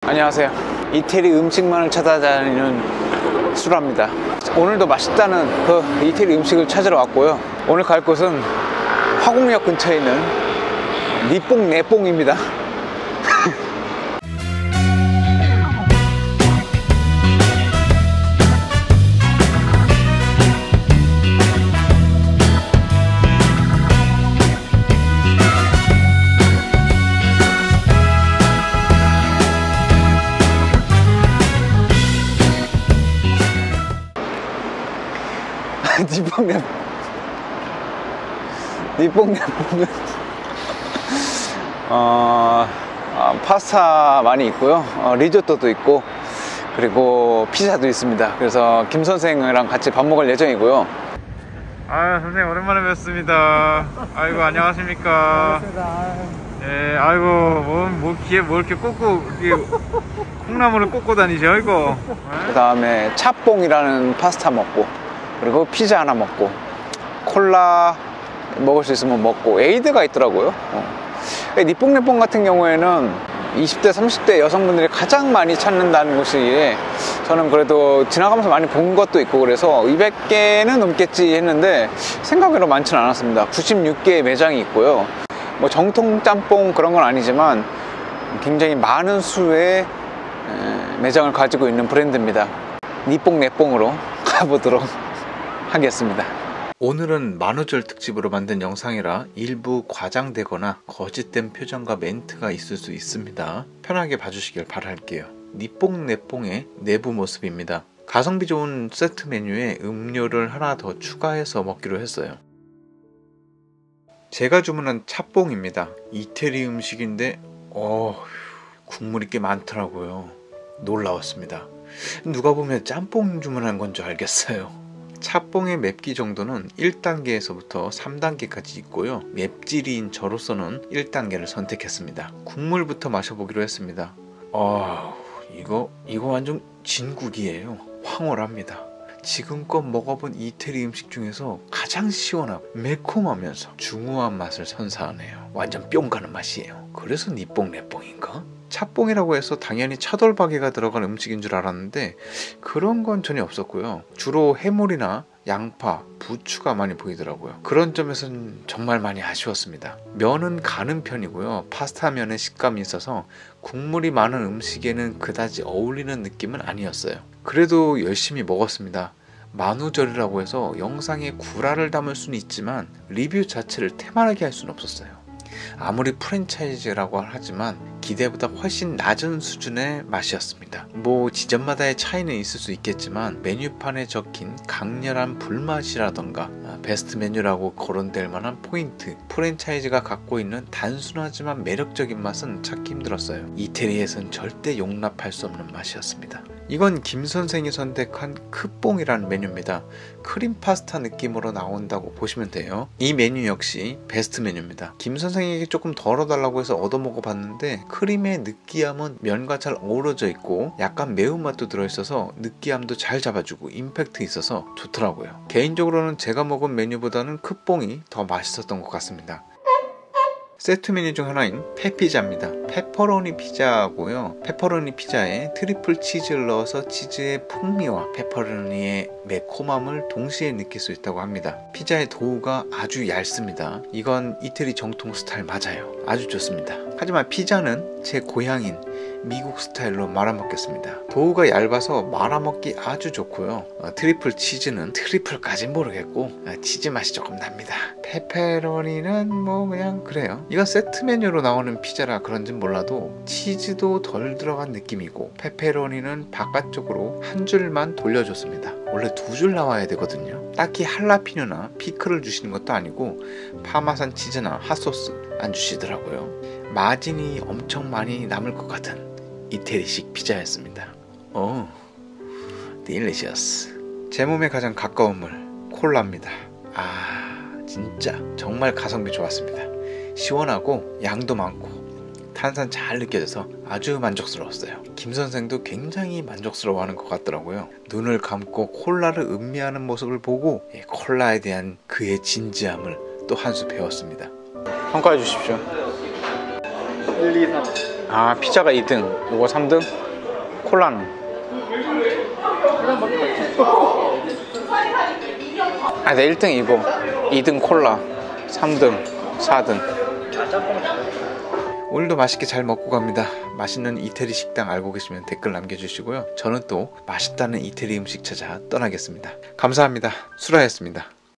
안녕하세요. 이태리 음식만을 찾아다니는 수라입니다. 오늘도 맛있다는 그 이태리 음식을 찾으러 왔고요. 오늘 갈 곳은 화곡역 근처에 있는 니뽕 네뽕입니다. 니뽕네뽕은 파스타 많이 있고요. 리조또도 있고, 그리고 피자도 있습니다. 그래서 김 선생이랑 같이 밥 먹을 예정이고요. 선생님 오랜만에 뵙습니다. 아이고, 안녕하십니까. 반갑습니다. 예, 아이고, 뭐 귀에 뭐 이렇게 꽂고, 콩나물을 꽂고 다니죠, 이거. 그 다음에 차뽕이라는 파스타 먹고, 그리고 피자 하나 먹고, 콜라 먹을 수 있으면 먹고, 에이드가 있더라고요. 니뽕네뽕 같은 경우에는 20대 30대 여성분들이 가장 많이 찾는다는 곳이, 저는 그래도 지나가면서 많이 본 것도 있고 그래서 200개는 넘겠지 했는데 생각외로 많지는 않았습니다. 96개의 매장이 있고요. 뭐 정통 짬뽕 그런 건 아니지만 굉장히 많은 수의 매장을 가지고 있는 브랜드입니다. 니뽕네뽕으로 가보도록 하겠습니다. 오늘은 만우절 특집으로 만든 영상이라 일부 과장되거나 거짓된 표정과 멘트가 있을 수 있습니다. 편하게 봐주시길 바랄게요. 니뽕네뽕의 내부 모습입니다. 가성비 좋은 세트 메뉴에 음료를 하나 더 추가해서 먹기로 했어요. 제가 주문한 차뽕입니다. 이태리 음식인데 국물이 꽤 많더라고요. 놀라웠습니다. 누가 보면 짬뽕 주문한 건 줄 알겠어요. 차뽕의 맵기 정도는 1단계에서부터 3단계까지 있고요. 맵찔이인 저로서는 1단계를 선택했습니다. 국물부터 마셔보기로 했습니다. 이거 완전 진국이에요. 황홀합니다. 지금껏 먹어본 이태리 음식 중에서 가장 시원하고 매콤하면서 중후한 맛을 선사하네요. 완전 뿅 가는 맛이에요. 그래서 니뽕네뽕인가? 차뽕이라고 해서 당연히 차돌박이가 들어간 음식인 줄 알았는데 그런 건 전혀 없었고요. 주로 해물이나 양파, 부추가 많이 보이더라고요. 그런 점에서는 정말 많이 아쉬웠습니다. 면은 가는 편이고요. 파스타 면의 식감이 있어서 국물이 많은 음식에는 그다지 어울리는 느낌은 아니었어요. 그래도 열심히 먹었습니다. 만우절이라고 해서 영상에 구라를 담을 수는 있지만 리뷰 자체를 태만하게 할 수는 없었어요. 아무리 프랜차이즈라고 하지만 기대보다 훨씬 낮은 수준의 맛이었습니다. 뭐 지점마다의 차이는 있을 수 있겠지만 메뉴판에 적힌 강렬한 불맛이라던가 베스트 메뉴라고 거론될 만한 포인트, 프랜차이즈가 갖고 있는 단순하지만 매력적인 맛은 찾기 힘들었어요. 이태리에선 절대 용납할 수 없는 맛이었습니다. 이건 김 선생이 선택한 크뽕이라는 메뉴입니다. 크림 파스타 느낌으로 나온다고 보시면 돼요. 이 메뉴 역시 베스트 메뉴입니다. 김 선생에게 조금 덜어달라고 해서 얻어먹어 봤는데 크림의 느끼함은 면과 잘 어우러져 있고 약간 매운맛도 들어있어서 느끼함도 잘 잡아주고 임팩트 있어서 좋더라고요. 개인적으로는 제가 먹은 메뉴보다는 크뽕이 더 맛있었던 것 같습니다. 세트 메뉴 중 하나인 페피자입니다. 페퍼로니 피자고요. 페퍼로니 피자에 트리플 치즈를 넣어서 치즈의 풍미와 페퍼로니의 매콤함을 동시에 느낄 수 있다고 합니다. 피자의 도우가 아주 얇습니다. 이건 이태리 정통 스타일 맞아요. 아주 좋습니다. 하지만 피자는 제 고향인 미국 스타일로 말아먹겠습니다. 도우가 얇아서 말아먹기 아주 좋고요. 트리플 치즈는 트리플까진 모르겠고 치즈 맛이 조금 납니다. 페페로니는 뭐 그냥 그래요. 이건 세트 메뉴로 나오는 피자라 그런진 몰라도 치즈도 덜 들어간 느낌이고 페페로니는 바깥쪽으로 한 줄만 돌려줬습니다. 원래 두 줄 나와야 되거든요. 딱히 할라피뇨나 피클을 주시는 것도 아니고 파마산 치즈나 핫소스 안 주시더라고요. 마진이 엄청 많이 남을 것 같은 이태리식 피자였습니다. 딜리셔스. 제 몸에 가장 가까운 물 콜라입니다. 진짜 정말 가성비 좋았습니다. 시원하고 양도 많고 탄산 잘 느껴져서 아주 만족스러웠어요. 김 선생도 굉장히 만족스러워하는 것 같더라고요. 눈을 감고 콜라를 음미하는 모습을 보고 콜라에 대한 그의 진지함을 또 한 수 배웠습니다. 평가해 주십시오. 1, 2, 3. 아, 피자가 2등, 요거 3등, 콜라는? 아, 네, 1등 이거, 2등 콜라, 3등, 4등. 오늘도 맛있게 잘 먹고 갑니다. 맛있는 이태리 식당 알고 계시면 댓글 남겨주시고요. 저는 또 맛있다는 이태리 음식 찾아 떠나겠습니다. 감사합니다. 수라였습니다.